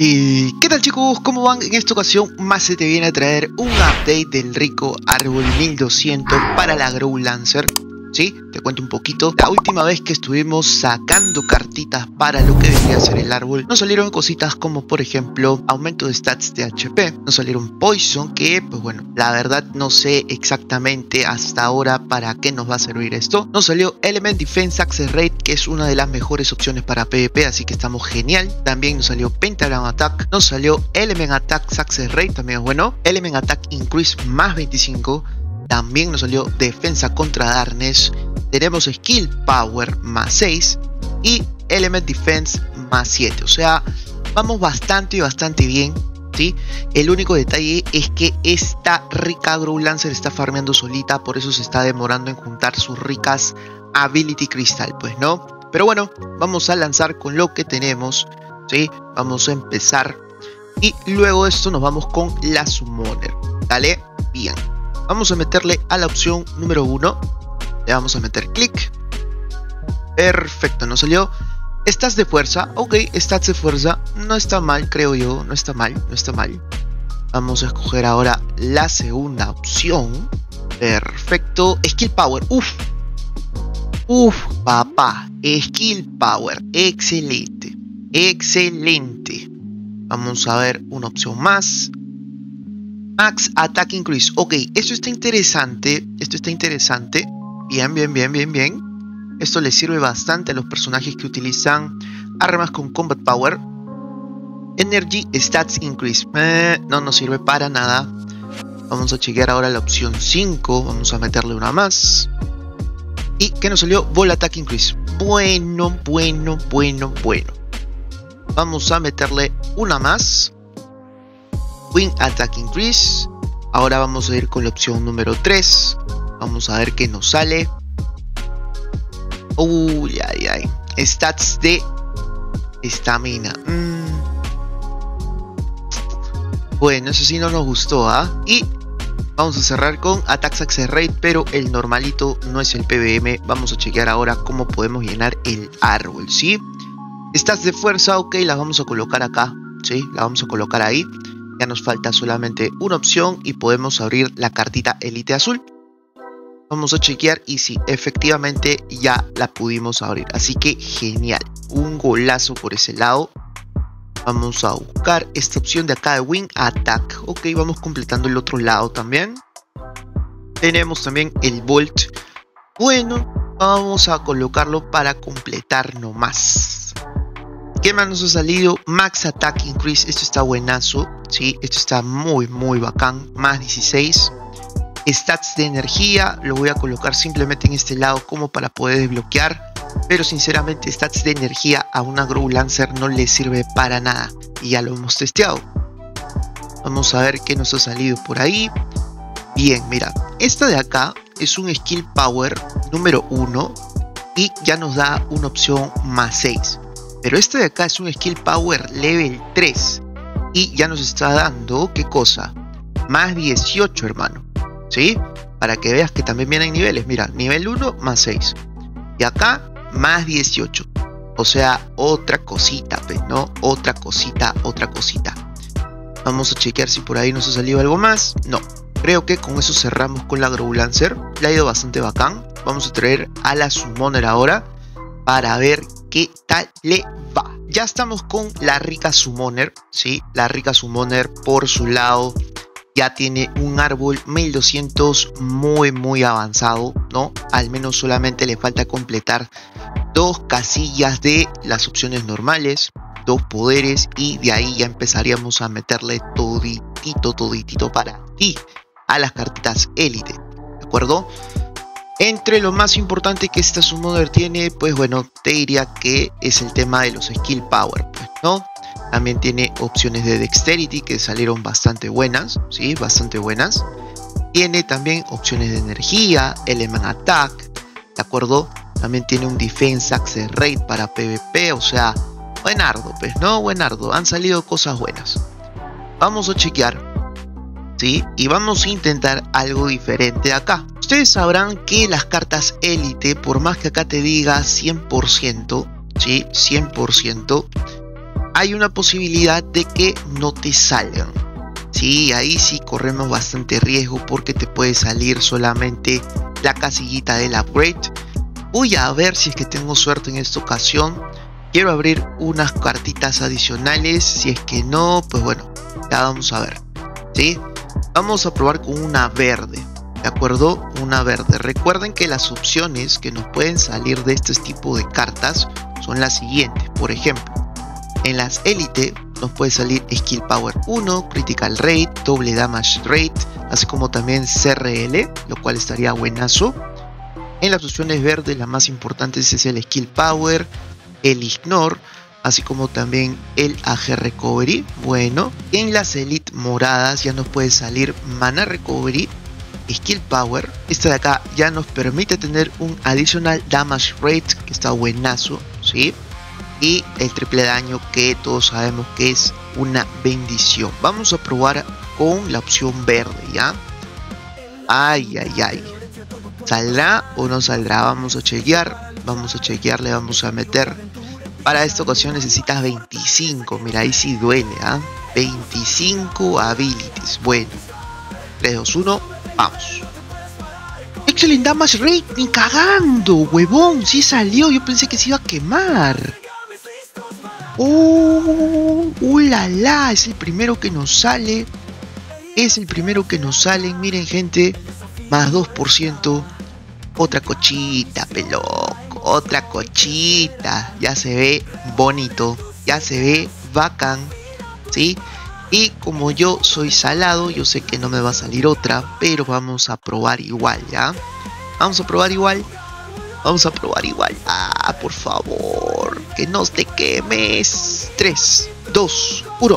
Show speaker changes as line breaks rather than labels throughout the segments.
¿Y qué tal, chicos? ¿Cómo van? En esta ocasión Mace te viene a traer un update del rico árbol 1200 para la Grow Lancer. ¿Sí? Te cuento un poquito. La última vez que estuvimos sacando cartitas para lo que debería ser el árbol, nos salieron cositas como, por ejemplo, aumento de stats de HP. Nos salieron Poison, que, pues bueno, la verdad no sé exactamente hasta ahora para qué nos va a servir esto. Nos salió Element Defense Access Rate, que es una de las mejores opciones para PvP, así que estamos genial. También nos salió Pentagram Attack. Nos salió Element Attack Success Rate, también es bueno. Element Attack Increase más 25. También nos salió defensa contra Darkness. Tenemos Skill Power más 6 y Element Defense más 7. O sea, vamos bastante bien, ¿sí? El único detalle es que esta rica Grow Lancer está farmeando solita, por eso se está demorando en juntar sus ricas Ability Crystal, pues, ¿no? Pero bueno, vamos a lanzar con lo que tenemos, ¿sí? Vamos a empezar y luego de esto nos vamos con la Summoner, ¿vale? Bien. Vamos a meterle a la opción número 1. Le vamos a meter clic. Perfecto, nos salió stats de fuerza. Ok, stats de fuerza. No está mal, creo yo. No está mal. Vamos a escoger ahora la segunda opción. Perfecto. Skill Power. Uf, papá. Skill Power. Excelente. Vamos a ver una opción más. Max Attack Increase. Ok, esto está interesante. Bien. Esto le sirve bastante a los personajes que utilizan armas con Combat Power. Energy Stats Increase. No nos sirve para nada. Vamos a chequear ahora la opción 5. Vamos a meterle una más. ¿Y qué nos salió? Ball Attack Increase. Bueno. Vamos a meterle una más. Wing Attack Increase. Ahora vamos a ir con la opción número 3. Vamos a ver qué nos sale. Stats de estamina. Bueno, eso sí no nos gustó, ¿ah? Y vamos a cerrar con Attack Success Rate, pero el normalito no es el PVM. Vamos a chequear ahora cómo podemos llenar el árbol, ¿sí? Stats de fuerza, ok, las vamos a colocar acá, ¿sí? Las vamos a colocar ahí. Ya nos falta solamente una opción y podemos abrir la cartita Elite Azul. Vamos a chequear y sí, efectivamente ya la pudimos abrir. Así que genial, un golazo por ese lado. Vamos a buscar esta opción de acá de Wing Attack. Ok, vamos completando el otro lado también. Tenemos también el Bolt. Bueno, vamos a colocarlo para completar nomás. ¿Qué más nos ha salido? Max Attack Increase. Esto está buenazo. Sí, esto está muy bacán. Más 16. Stats de energía. Lo voy a colocar simplemente en este lado como para poder desbloquear. Pero sinceramente stats de energía a una Grow Lancer no le sirve para nada. Y ya lo hemos testeado. Vamos a ver qué nos ha salido por ahí. Bien, mira. Esta de acá es un Skill Power número 1. Y ya nos da una opción más 6. Pero este de acá es un Skill Power Level 3. Y ya nos está dando, ¿qué cosa? Más 18, hermano. ¿Sí? Para que veas que también vienen niveles. Mira, nivel 1 más 6. Y acá, más 18. O sea, otra cosita, pues, ¿no? Otra cosita. Vamos a chequear si por ahí nos ha salido algo más. No. Creo que con eso cerramos con la Grow Lancer. Le ha ido bastante bacán. Vamos a traer a la Summoner ahora para ver qué tal le va. Ya estamos con la rica Summoner, ¿sí? La rica Summoner por su lado ya tiene un árbol 1200 muy avanzado, ¿no? Al menos solamente le falta completar 2 casillas de las opciones normales, 2 poderes, y de ahí ya empezaríamos a meterle toditito para ti a las cartitas élite, ¿de acuerdo? Entre lo más importante que esta Summoner tiene, pues bueno, te diría que es el tema de los Skill Power, pues, ¿no? También tiene opciones de Dexterity que salieron bastante buenas, ¿sí? Bastante buenas. Tiene también opciones de energía, Element Attack, ¿de acuerdo? También tiene un Defense Access Rate para PvP, o sea, buenardo, pues, ¿no? Buenardo, han salido cosas buenas. Vamos a chequear, ¿sí? Y vamos a intentar algo diferente acá. Ustedes sabrán que las cartas élite, por más que acá te diga 100%, ¿sí? 100%, hay una posibilidad de que no te salgan. Sí, ahí sí corremos bastante riesgo porque te puede salir solamente la casillita del upgrade. Voy a ver si es que tengo suerte en esta ocasión. Quiero abrir unas cartitas adicionales. Si es que no, pues bueno, ya vamos a ver. ¿Sí? Vamos a probar con una verde. ¿De acuerdo? Una verde. Recuerden que las opciones que nos pueden salir de este tipo de cartas son las siguientes. Por ejemplo, en las élite nos puede salir Skill Power 1, Critical Rate, doble Damage Rate, así como también CRL, lo cual estaría buenazo. En las opciones verdes, las más importantes es el Skill Power, el Ignore, así como también el AG Recovery. Bueno, en las Elite moradas ya nos puede salir Mana Recovery, Skill Power. Esta de acá ya nos permite tener un Additional Damage Rate, que está buenazo, ¿sí? Y el triple daño, que todos sabemos que es una bendición. Vamos a probar con la opción verde, ¿ya? Ay, ay, ay. ¿Saldrá o no saldrá? Vamos a chequear. Vamos a chequear, le vamos a meter. Para esta ocasión necesitas 25. Mira, ahí sí duele, ¿ah? 25 abilities. Bueno. 3, 2, 1. Vamos. Excellent Damage Rate. Ni cagando, huevón. Sí salió. Yo pensé que se iba a quemar. ¡Oh! ¡La la! Es el primero que nos sale. Es el primero que nos sale. Miren, gente. Más 2%. Otra cochita, peloco. Otra cochita. Ya se ve bonito. Ya se ve bacán. ¿Sí? Y como yo soy salado, yo sé que no me va a salir otra. Pero vamos a probar igual, ¿ya? Vamos a probar igual. Vamos a probar igual. Ah, por favor. Que no te quemes. 3, 2, 1.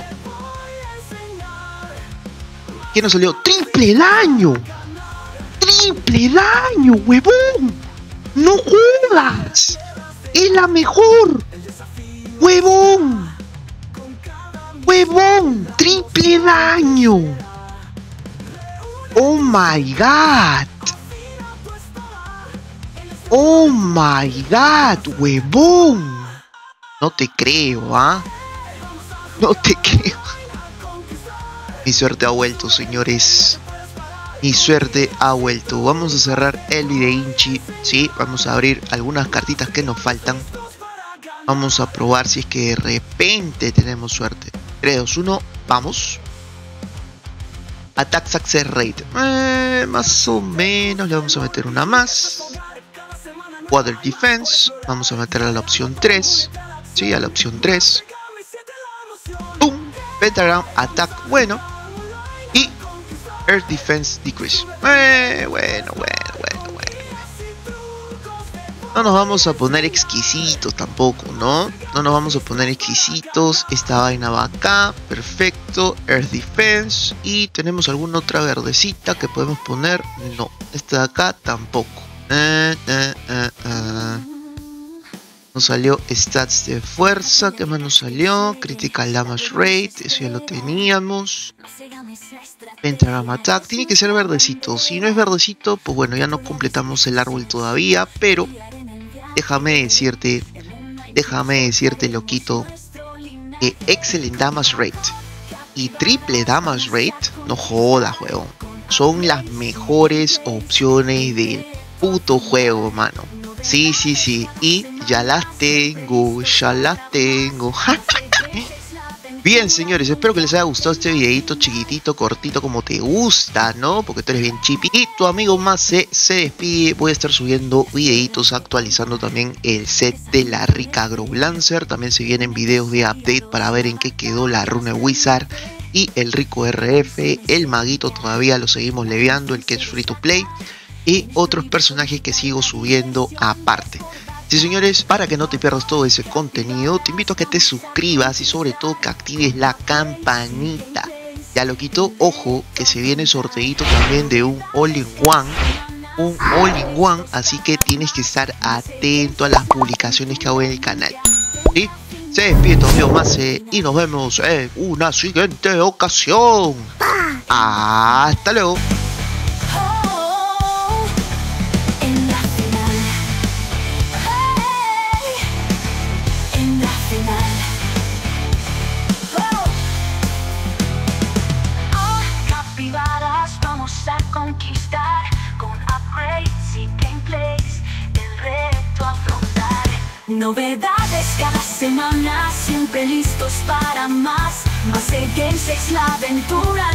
¿Qué nos salió? ¡Triple daño! ¡Triple daño, huevón! ¡No jodas! ¡Es la mejor! ¡Huevón! ¡Huevón! ¡Triple daño! ¡Oh my god! ¡Oh my god, huevón! No te creo, ¿ah? No te creo. Mi suerte ha vuelto, señores. Mi suerte ha vuelto. Vamos a cerrar el videínchi. Sí, vamos a abrir algunas cartitas que nos faltan. Vamos a probar si es que de repente tenemos suerte. 3, 2, 1, vamos. Attack Success Rate. Más o menos le vamos a meter una más. Water Defense, vamos a meterle a la opción 3. Sí, a la opción 3. ¡Pum! Pentagram Attack, bueno. Y Earth Defense Decrease. Bueno. No nos vamos a poner exquisitos tampoco, ¿no? No nos vamos a poner exquisitos. Esta vaina va acá, perfecto. Earth Defense. Y tenemos alguna otra verdecita que podemos poner. No, esta de acá tampoco. Nos salió stats de fuerza. ¿Qué más nos salió? Critical Damage Rate. Eso ya lo teníamos. Pentagram Attack. Tiene que ser verdecito. Si no es verdecito, pues bueno, ya no completamos el árbol todavía. Pero déjame decirte, loquito, que Excellent Damage Rate y Triple Damage Rate, no jodas, huevón, son las mejores opciones del puto juego, mano. Sí, y ya las tengo. Bien, señores, espero que les haya gustado este videito chiquitito, cortito, como te gusta, ¿no? Porque tú eres bien chipi. Y tu amigo Mase se despide. Voy a estar subiendo videitos, actualizando también el set de la rica Growlancer. También se vienen videos de update para ver en qué quedó la Rune Wizard y el rico RF. El maguito todavía lo seguimos leveando, el que es free to play. Y otros personajes que sigo subiendo aparte. Sí, señores, para que no te pierdas todo ese contenido, te invito a que te suscribas y sobre todo que actives la campanita. Ya lo quito, ojo, que se viene sorteito también de un All-in-One. Así que tienes que estar atento a las publicaciones que hago en el canal. ¿Sí? Se despide tu amigo Mase y nos vemos en una siguiente ocasión. Hasta luego.
Novedades cada semana, siempre listos para más. Más Games es la aventura,